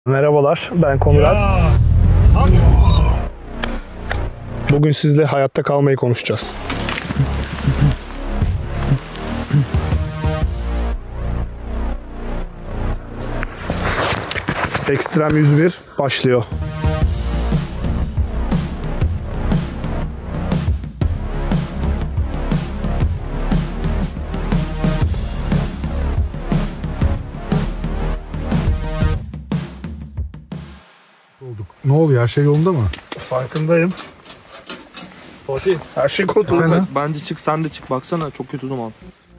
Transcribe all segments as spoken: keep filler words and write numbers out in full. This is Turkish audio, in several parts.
Merhabalar, ben Konrad. Bugün sizle hayatta kalmayı konuşacağız. Ekstrem yüz bir başlıyor. Olduk. Ne oluyor? Her şey yolunda mı? Farkındayım. Fatih, Her şey kontrolü. bence çık, sen de çık, baksana çok kötü duman.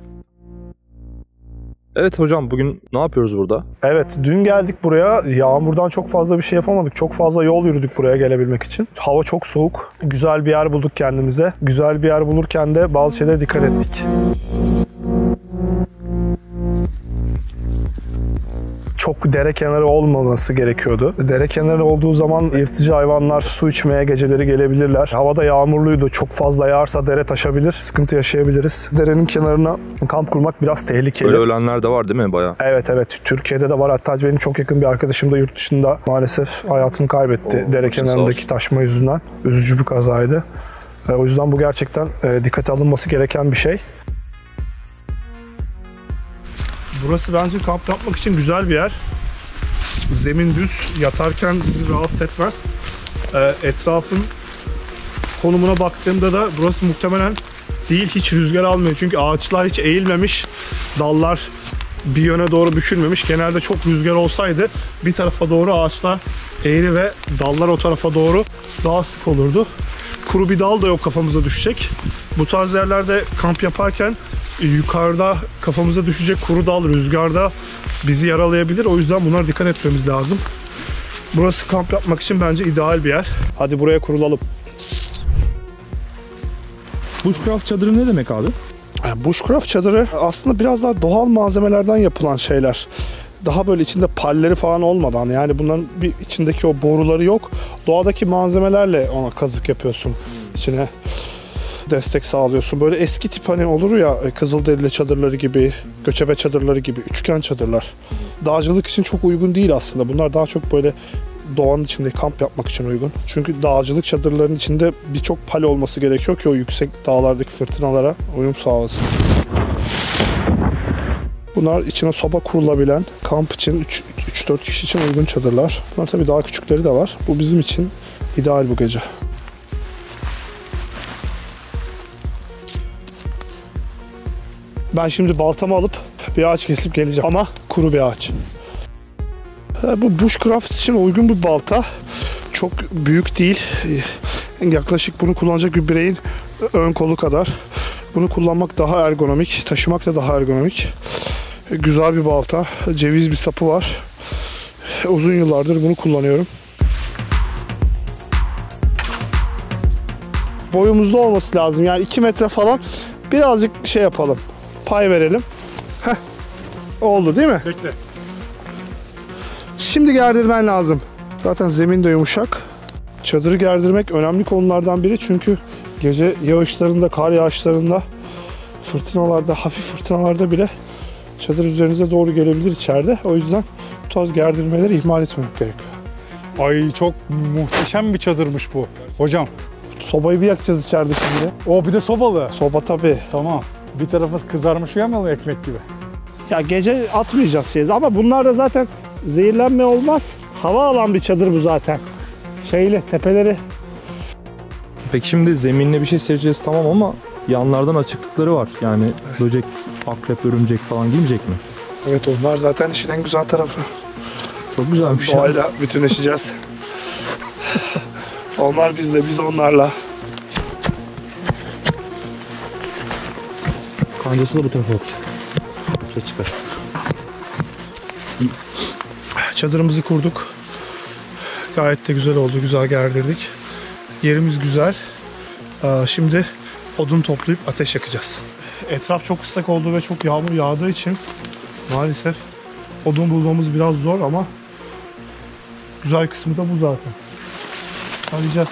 Evet hocam, bugün ne yapıyoruz burada? Evet, dün geldik buraya. Yağmurdan çok fazla bir şey yapamadık. Çok fazla yol yürüdük buraya gelebilmek için. Hava çok soğuk. Güzel bir yer bulduk kendimize. Güzel bir yer bulurken de bazı şeylere dikkat ettik. Çok dere kenarı olmaması gerekiyordu. Dere kenarı olduğu zaman yırtıcı hayvanlar su içmeye geceleri gelebilirler. Havada yağmurluydu. Çok fazla yağarsa dere taşabilir. Sıkıntı yaşayabiliriz. Derenin kenarına kamp kurmak biraz tehlikeli. Öyle ölenler de var değil mi bayağı? Evet evet. Türkiye'de de var. Hatta benim çok yakın bir arkadaşım da yurt dışında maalesef hayatını kaybetti. Oo, dere kenarındaki taşma yüzünden. Üzücü bir kazaydı. O yüzden bu gerçekten dikkate alınması gereken bir şey. Burası bence kamp yapmak için güzel bir yer. Zemin düz, yatarken bizi rahatsız etmez. Ee, etrafın konumuna baktığımda da burası muhtemelen değil, hiç rüzgar almıyor. Çünkü ağaçlar hiç eğilmemiş, dallar bir yöne doğru bükülmemiş. Genelde çok rüzgar olsaydı bir tarafa doğru ağaçlar eğri ve dallar o tarafa doğru daha sık olurdu. Kuru bir dal da yok kafamıza düşecek. Bu tarz yerlerde kamp yaparken yukarıda kafamıza düşecek kuru dal rüzgarda bizi yaralayabilir. O yüzden bunlara dikkat etmemiz lazım. Burası kamp yapmak için bence ideal bir yer. Hadi buraya kurulalım. Bushcraft çadırı ne demek abi? Bushcraft çadırı aslında biraz daha doğal malzemelerden yapılan şeyler. Daha böyle içinde palleri falan olmadan, yani bunların bir içindeki o boruları yok. Doğadaki malzemelerle ona kazık yapıyorsun içine. Destek sağlıyorsun. Böyle eski tip hani olur ya, Kızılderili çadırları gibi, göçebe çadırları gibi, üçgen çadırlar. Dağcılık için çok uygun değil aslında. Bunlar daha çok böyle doğanın içinde kamp yapmak için uygun. Çünkü dağcılık çadırlarının içinde birçok pal olması gerekiyor ki o yüksek dağlardaki fırtınalara uyum sağlasın. Bunlar içine soba kurulabilen, kamp için üç dört kişi için uygun çadırlar. Bunlar tabii daha küçükleri de var. Bu bizim için ideal bu gece. Ben şimdi baltamı alıp bir ağaç kesip geleceğim ama kuru bir ağaç. Bu bushcraft için uygun bir balta. Çok büyük değil. Yaklaşık bunu kullanacak bir bireyin ön kolu kadar. Bunu kullanmak daha ergonomik, taşımak da daha ergonomik. Güzel bir balta. Ceviz bir sapı var. Uzun yıllardır bunu kullanıyorum. Boyumuzda olması lazım. Yani iki metre falan. Birazcık şey yapalım. Pay verelim. Heh. Oldu değil mi? Bekle. Şimdi gerdirmen lazım. Zaten zemin de yumuşak. Çadırı gerdirmek önemli konulardan biri, çünkü gece yağışlarında, kar yağışlarında, fırtınalarda, hafif fırtınalarda bile çadır üzerinize doğru gelebilir içeride. O yüzden bu tarz gerdirmeleri ihmal etmemek gerekiyor. Ay çok muhteşem bir çadırmış bu. Hocam. Sobayı bir yakacağız içeride şimdi. O bir de sobalı. Soba tabii. Tamam. Bir tarafımız kızarmış uyamalı ekmek gibi. Ya gece atmayacağız şeyiz ama bunlar da zaten zehirlenme olmaz. Hava alan bir çadır bu zaten. Şeyli, tepeleri. Peki şimdi zeminine bir şey sereceğiz tamam ama yanlardan açıklıkları var. Yani böcek, akrep, örümcek falan girmeyecek mi? Evet, onlar zaten işin en güzel tarafı. Çok güzelmiş. Doğayla bütünleşeceğiz. Onlar bizle, biz onlarla. Kancası da bu tarafa bakacak. Bir şey çıkar. Çadırımızı kurduk. Gayet de güzel oldu. Güzel gerdirdik. Yerimiz güzel. Şimdi odun toplayıp ateş yakacağız. Etraf çok ıslak olduğu ve çok yağmur yağdığı için maalesef odun bulmamız biraz zor ama güzel kısmı da bu zaten. Arayacağız.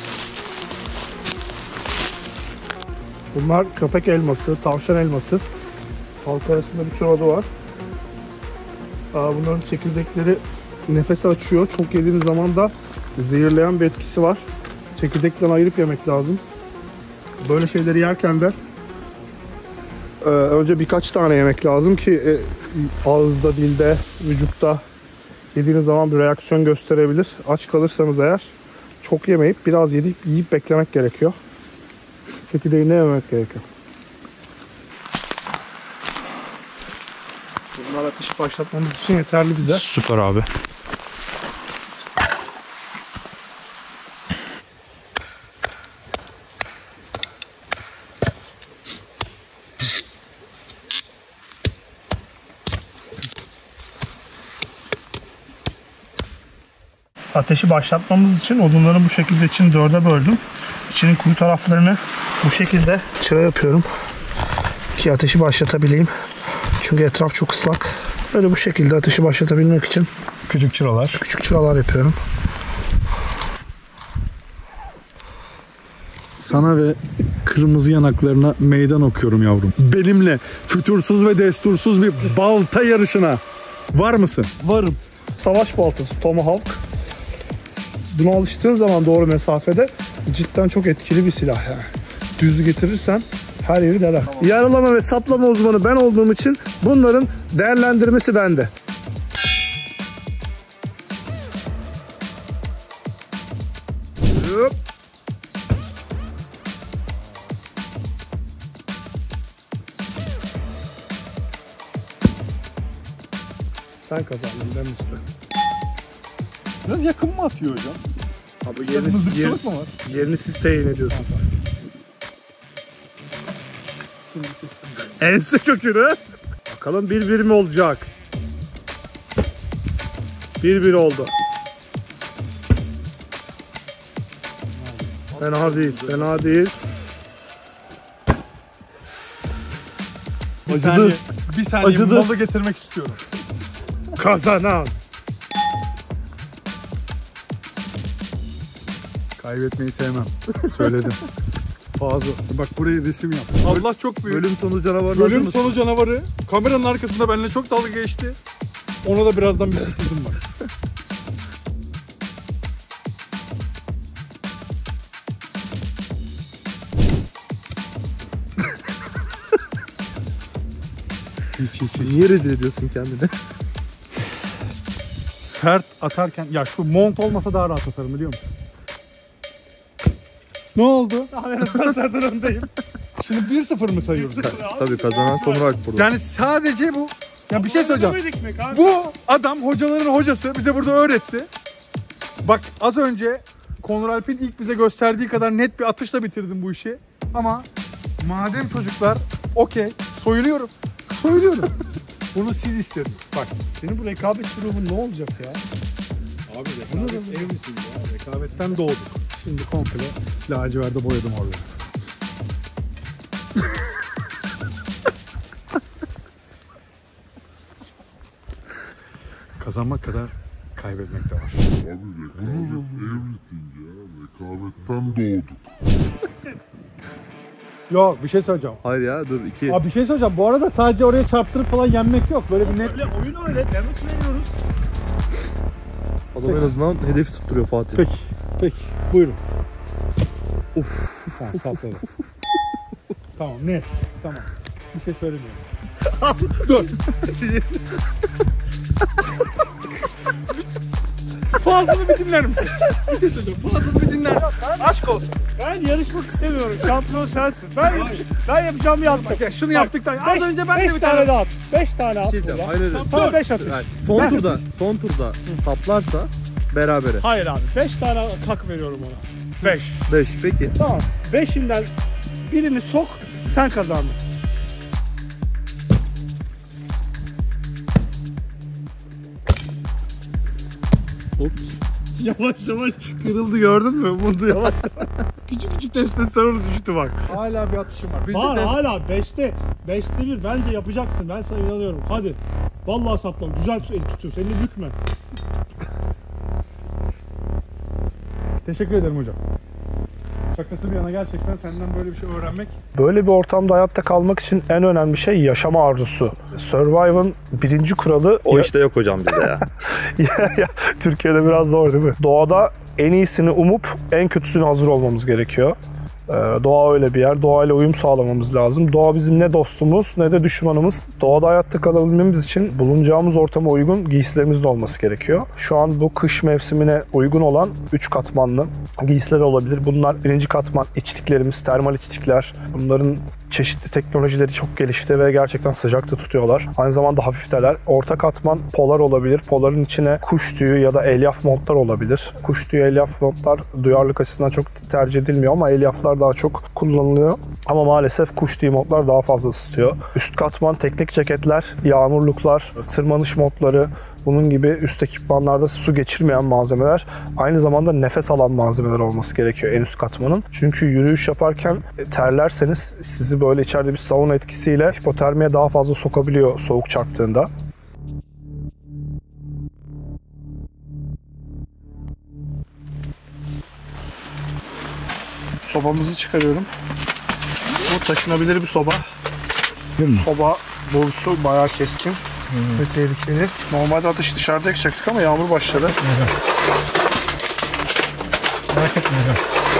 Bunlar köpek elması, tavşan elması. Halk arasında bir sürü adı var. Bunların çekirdekleri nefes açıyor. Çok yediğiniz zaman da zehirleyen bir etkisi var. Çekirdekten ayırıp yemek lazım. Böyle şeyleri yerken de e, önce birkaç tane yemek lazım ki e, ağızda, dilde, vücutta yediğiniz zaman bir reaksiyon gösterebilir. Aç kalırsanız eğer çok yemeyip biraz yedip yiyip beklemek gerekiyor. Çekirdeğini yememek gerekiyor. Bunlar ateşi başlatmamız için yeterli bize. Süper abi. Ateşi başlatmamız için odunları bu şekilde için dörde böldüm. İçinin kuyu taraflarını bu şekilde çıra yapıyorum ki ateşi başlatabileyim. Çünkü etraf çok ıslak. Böyle bu şekilde ateşi başlatabilmek için Küçük çıralar. küçük çıralar yapıyorum. Sana ve kırmızı yanaklarına meydan okuyorum yavrum. Benimle fütursuz ve destursuz bir balta yarışına var mısın? Varım. Savaş baltası Tomahawk. Buna alıştığın zaman doğru mesafede cidden çok etkili bir silah yani. Düz getirirsen her yeri deler. Tamam. Yaralama ve saplama uzmanı ben olduğum için bunların değerlendirmesi bende. Hop. Sen kazandın ben işte. Biraz yakın mı atıyor hocam? Abi yerini, yer, mı var? yerini siz tayin ediyorsun. Ense kökünü. Bakalım bir bir mi olacak? Bir bir oldu. Fena değil, fena değil. Bir Acıdı. saniye, bir saniye Acıdı. malı getirmek istiyorum. Kazanan. Kaybetmeyi sevmem. Söyledim. Fazla. Bak buraya resim yap. Allah çok büyük. Bölüm sonu canavarı. Bölüm sonu canavarı. Kameranın arkasında benimle çok dalga geçti. Ona da birazdan bir sürprizim var. hiç, hiç, hiç. Niye rezil ediyorsun kendini? Sert atarken, ya şu mont olmasa daha rahat atarım biliyor musun? Ne oldu? Ben zaten öndeyim. Şimdi bir sıfır mı sayıyoruz? Tabii kazanan Konur Alp burada. Yani sadece bu. Ya bir şey söyleyeceğim. Bu adam hocaların hocası bize burada öğretti. Bak az önce Konur Alp'in ilk bize gösterdiği kadar net bir atışla bitirdim bu işi. Ama madem çocuklar okey soyuluyorum. Soyuluyorum. Bunu siz istediniz. Bak. Senin bu rekabet durumun ne olacak ya? Abi rekabet evlisin ya. Rekabetten doğduk. Şimdi komple laciverde boyadım orada. Kazanmak kadar kaybetmek de var. Abi rekabet everything ya. Rekabetten doğduk. Yok bir şey söyleyeceğim. Hayır ya dur iki. Abi bir şey söyleyeceğim. Bu arada sadece oraya çarptırıp falan yenmek yok. Böyle bir net. Öyle oyun öyle. Demek ki veriyoruz. Adam en azından hedefi tutturuyor Fatih. Peki. Peki. Buyurun. Uf. Tamam sapladım. Tamam net. Tamam. Bir şey söylemiyorum. Dur. Fazlını bir dinler misin? Bir şey söyleyeceğim. Fazlını bir dinler misin? Aşk olsun. Ben yarışmak istemiyorum. Şampiyon sensin. Ben, ben yapacağımı yaptım. Bak ya şunu yaptıktan az beş, önce ben de beş bir tane tane daha at. beş tane at. Şey diyeceğim, burada. hayır, hayır. Sana Dur. beş atış. Yani son Ben- turda, son turda saplarsa berabere. Hayır abi. beş tane hak veriyorum ona. beş. beş peki. Tamam. beşinden birini sok, sen kazandın. Ops. Yavaş yavaş kırıldı gördün mü? Bunu yavaş yavaş. Küçük küçük testosteron düştü bak. hala bir atışım var. Biz Var de hala beşte. beşte bir bence yapacaksın. Ben sana inanıyorum. Hadi. Vallahi saplam. Güzel tut- el tutuyorsun. Elini bükme. Teşekkür ederim hocam. Şakası bir yana gerçekten senden böyle bir şey öğrenmek. Böyle bir ortamda hayatta kalmak için en önemli şey yaşama arzusu. Survivor'ın birinci kuralı... O işte yok hocam bizde ya. ya, ya, Türkiye'de biraz zor değil mi? Doğada en iyisini umup en kötüsüne hazır olmamız gerekiyor. Doğa öyle bir yer. Doğayla uyum sağlamamız lazım. Doğa bizim ne dostumuz ne de düşmanımız. Doğada hayatta kalabilmemiz için bulunacağımız ortama uygun giysilerimiz de olması gerekiyor. Şu an bu kış mevsimine uygun olan üç katmanlı giysiler olabilir. Bunlar birinci katman içliklerimiz, termal içlikler. Bunların çeşitli teknolojileri çok gelişti ve gerçekten sıcakta tutuyorlar. Aynı zamanda hafifteler. Orta katman polar olabilir. Poların içine kuş tüyü ya da elyaf montlar olabilir. Kuş tüyü, elyaf montlar duyarlılık açısından çok tercih edilmiyor ama elyaflar daha çok kullanılıyor. Ama maalesef kuş tüyü montlar daha fazla ısıtıyor. Üst katman teknik ceketler, yağmurluklar, tırmanış montları, bunun gibi üst ekipmanlarda su geçirmeyen malzemeler, aynı zamanda nefes alan malzemeler olması gerekiyor en üst katmanın. Çünkü yürüyüş yaparken terlerseniz sizi böyle içeride bir sauna etkisiyle hipotermiye daha fazla sokabiliyor soğuk çarptığında. Sobamızı çıkarıyorum. Bu taşınabilir bir soba. Soba borusu bayağı keskin. Ve tehlikeli. Normalde ateşi dışarıda yakacaktık ama yağmur başladı. Merak etme hocam.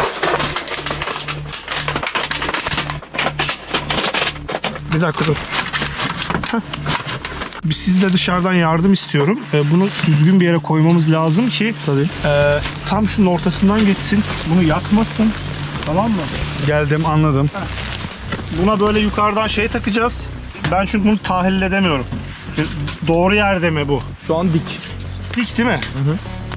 Bir dakika dur. Heh. Biz sizle dışarıdan yardım istiyorum. Ee, bunu düzgün bir yere koymamız lazım ki tabii. E, tam şunun ortasından geçsin. Bunu yakmasın. Tamam mı? Geldim, anladım. Heh. Buna böyle yukarıdan şey takacağız. Ben çünkü bunu tahlil edemiyorum. Doğru yerde mi bu? Şu an dik. Dik değil mi? Hı hı.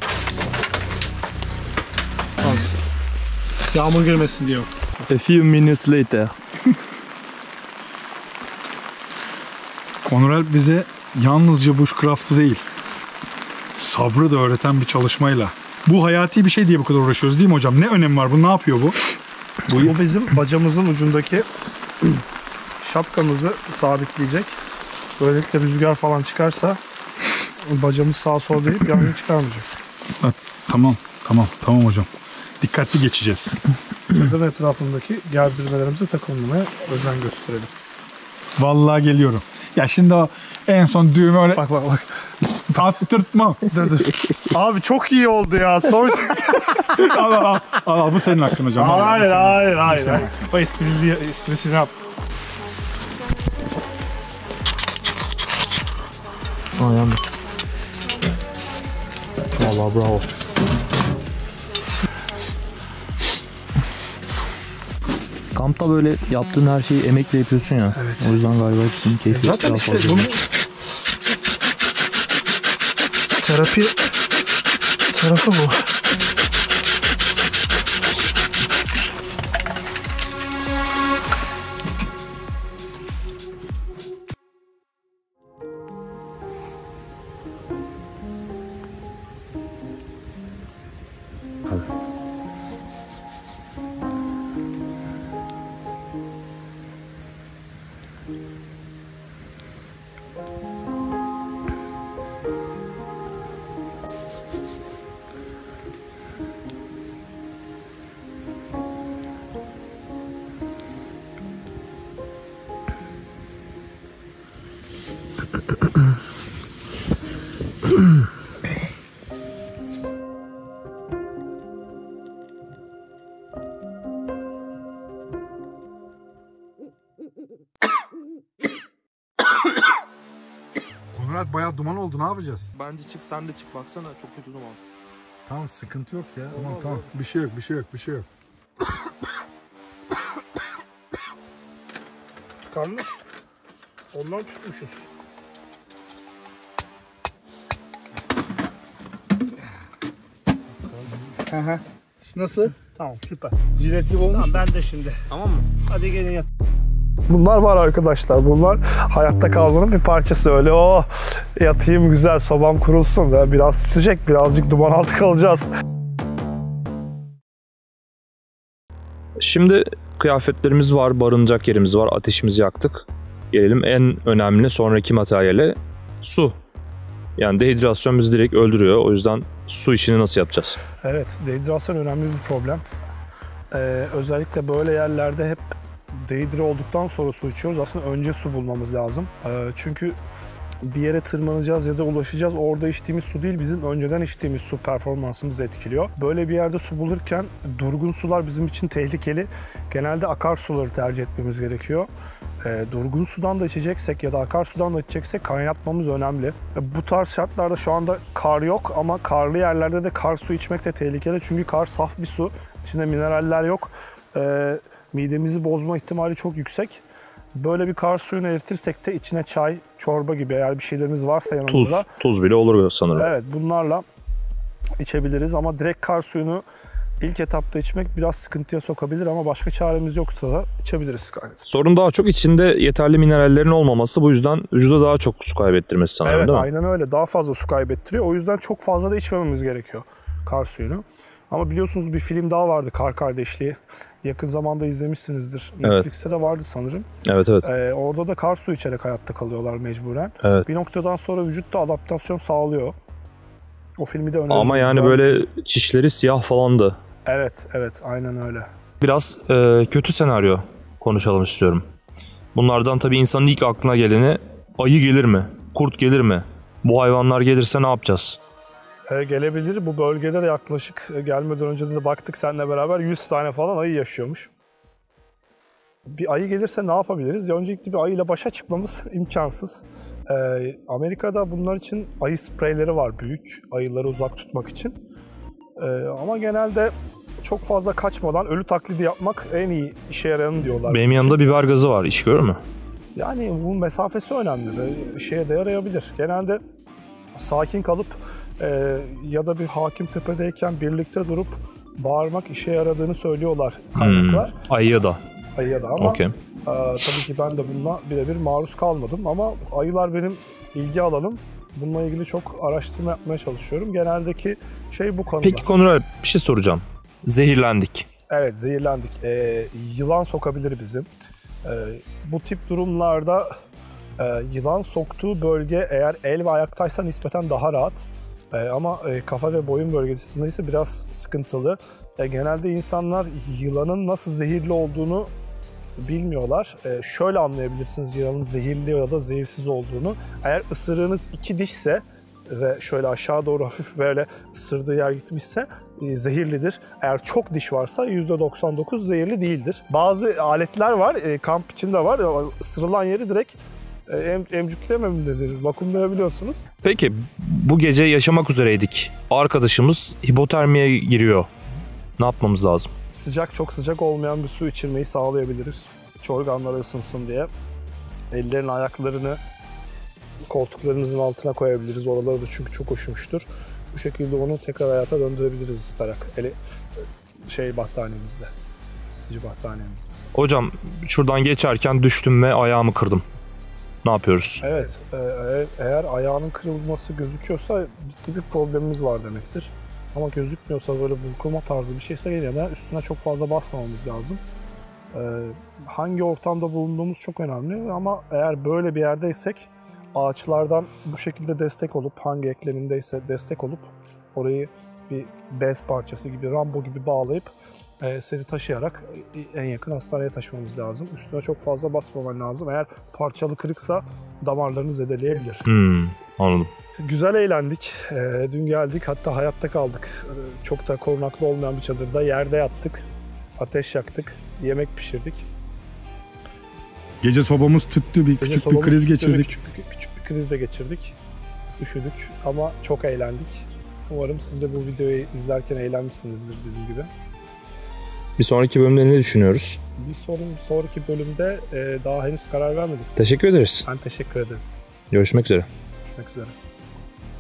Az. Yağmur girmesin diyor. A few minutes later. Konrad bize yalnızca bushcraft'ı değil, sabrı da öğreten bir çalışmayla. Bu hayati bir şey diye bu kadar uğraşıyoruz değil mi hocam? Ne önemi var? Bu ne yapıyor bu? Bu bizim bacamızın ucundaki şapkamızı sabitleyecek. Böylelikle rüzgar falan çıkarsa bacamız sağa sola deyip yangın çıkarmayacak. Ha, tamam, tamam, tamam hocam. Dikkatli geçeceğiz. Çadırın etrafındaki gerdirmelerimize takılmamaya özen gösterelim. Vallahi geliyorum. Ya şimdi o en son düğme öyle... Bak bak bak. Attırtmam. Dur dur. Abi çok iyi oldu ya. Son... al, al, al, al, bu senin hakkın hocam. Al, hayır, al, hayır, hayır, hayır. O esprili, esprisini yap. Aa yandı. Vallahi bravo. Kampta böyle yaptığın her şeyi emekle yapıyorsun ya. Evet. O yüzden galiba hepsinin keyfi Zaten daha işte fazla. bunu terapi tarafı bu. Konrad bayağı duman oldu. Ne yapacağız? Bence çık sen de çık baksana çok kötü duman. Tamam, sıkıntı yok ya. Tamam tamam. Bir şey yok, bir şey yok, bir şey yok. Tıkanmış. Ondan tutmuşuz. Hı. Nasıl? Tamam, süper. Jilet gibi olmuş. Tamam, ben de şimdi. Tamam mı? Hadi gelin yat. Bunlar var arkadaşlar. Bunlar hayatta kalmanın bir parçası. Öyle o yatayım güzel sobam kurulsun. Biraz tütecek, birazcık duman altı kalacağız. Şimdi kıyafetlerimiz var, barınacak yerimiz var, ateşimizi yaktık. Gelelim en önemli sonraki materyale, su. Yani dehidrasyon bizi direkt öldürüyor. O yüzden su işini nasıl yapacağız? Evet, dehidrasyon önemli bir problem. Ee, özellikle böyle yerlerde hep dehidre olduktan sonra su içiyoruz. Aslında önce su bulmamız lazım. Ee, çünkü bir yere tırmanacağız ya da ulaşacağız. Orada içtiğimiz su değil, bizim önceden içtiğimiz su performansımızı etkiliyor. Böyle bir yerde su bulurken durgun sular bizim için tehlikeli. Genelde akarsuları tercih etmemiz gerekiyor. E, durgun sudan da içeceksek ya da akarsudan da içeceksek kaynatmamız önemli. E, bu tarz şartlarda şu anda kar yok ama karlı yerlerde de kar su içmek de tehlikeli. Çünkü kar saf bir su, içinde mineraller yok. E, midemizi bozma ihtimali çok yüksek. Böyle bir kar suyunu eritirsek de içine çay, çorba gibi eğer bir şeylerimiz varsa yanımızda. Tuz, tuz bile olur sanırım. Evet, bunlarla içebiliriz ama direkt kar suyunu İlk etapta içmek biraz sıkıntıya sokabilir ama başka çaremiz yoksa da içebiliriz gayet. Sorun daha çok içinde yeterli minerallerin olmaması, bu yüzden vücuda daha çok su kaybettirmesi sanırım, evet, değil mi? Evet, aynen öyle. Daha fazla su kaybettiriyor. O yüzden çok fazla da içmememiz gerekiyor kar suyunu. Ama biliyorsunuz bir film daha vardı, Kar Kardeşliği. Yakın zamanda izlemişsinizdir. Netflix'te evet. de vardı sanırım. Evet, evet. Ee, orada da kar suyu içerek hayatta kalıyorlar mecburen. Evet. Bir noktadan sonra vücut da adaptasyon sağlıyor. O filmi de öneririm. Ama yani böyle çişleri siyah falandı. Evet, evet. Aynen öyle. Biraz e, kötü senaryo konuşalım istiyorum. Bunlardan tabii insanın ilk aklına geleni, ayı gelir mi? Kurt gelir mi? Bu hayvanlar gelirse ne yapacağız? E, gelebilir. Bu bölgede de yaklaşık e, gelmeden önce de baktık seninle beraber yüz tane falan ayı yaşıyormuş. Bir ayı gelirse ne yapabiliriz? Ya öncelikle bir ayıyla başa çıkmamız imkansız. E, Amerika'da bunlar için ayı spreyleri var, büyük ayıları uzak tutmak için. E, ama genelde çok fazla kaçmadan ölü taklidi yapmak en iyi işe yarayanı diyorlar. Benim yanımda biber gazı var. İş görür mü? Yani bunun mesafesi önemli ve şeye de yarayabilir. Genelde sakin kalıp e, ya da bir hakim tepedeyken birlikte durup bağırmak işe yaradığını söylüyorlar kaynaklar. Hmm, ayıya da. Ayıya da ama okay. e, tabii ki ben de bununla birebir maruz kalmadım ama ayılar benim ilgi alanım. Bununla ilgili çok araştırma yapmaya çalışıyorum. Geneldeki şey bu konuda. Peki Konur abi, bir şey soracağım. Zehirlendik. Evet, zehirlendik. Ee, yılan sokabilir bizim. Ee, bu tip durumlarda e, yılan soktuğu bölge eğer el ve ayaktaysa nispeten daha rahat. E, ama e, kafa ve boyun bölgesinde ise biraz sıkıntılı. E, genelde insanlar yılanın nasıl zehirli olduğunu bilmiyorlar. E, şöyle anlayabilirsiniz yılanın zehirli ya da zehirsiz olduğunu. Eğer ısırığınız iki dişse ve şöyle aşağı doğru hafif böyle ısırdığı yer gitmişse e, zehirlidir. Eğer çok diş varsa yüzde doksan dokuz zehirli değildir. Bazı aletler var, e, kamp içinde var. Isırılan yeri direkt e, em, emcüklememedir, vakumlayabiliyorsunuz. Peki bu gece yaşamak üzereydik. Arkadaşımız hipotermiye giriyor. Ne yapmamız lazım? Sıcak, çok sıcak olmayan bir su içirmeyi sağlayabiliriz. İç organları ısınsın diye. Ellerini, ayaklarını koltuklarımızın altına koyabiliriz. Oraları da çünkü çok üşümüştür. Bu şekilde onu tekrar hayata döndürebiliriz ısıtarak. Ele, şey battaniyemizle. Sıcı battaniyemizle. Hocam şuradan geçerken düştüm ve ayağımı kırdım. Ne yapıyoruz? Evet. E, eğer ayağının kırılması gözüküyorsa ciddi bir problemimiz var demektir. Ama gözükmüyorsa böyle burkulma tarzı bir şeyse yine de üstüne çok fazla basmamamız lazım. Ee, hangi ortamda bulunduğumuz çok önemli ama eğer böyle bir yerdeysek ağaçlardan bu şekilde destek olup hangi eklemindeyse destek olup orayı bir bez parçası gibi, Rambo gibi bağlayıp e, seni taşıyarak en yakın hastaneye taşımamız lazım. Üstüne çok fazla basmaman lazım. Eğer parçalı kırıksa damarlarını zedeleyebilir. Hmm, anladım. Güzel eğlendik. E, dün geldik, hatta hayatta kaldık. E, çok da korunaklı olmayan bir çadırda yerde yattık. Ateş yaktık, yemek pişirdik. Gece sobamız tüttü, bir küçük bir kriz geçirdik. Küçük, küçük bir kriz de geçirdik. Üşüdük ama çok eğlendik. Umarım siz de bu videoyu izlerken eğlenmişsinizdir bizim gibi. Bir sonraki bölümde ne düşünüyoruz? Bir sorun, sonraki bölümde e, daha henüz karar vermedik. Teşekkür ederiz. Ben teşekkür ederim. Görüşmek üzere. Görüşmek üzere.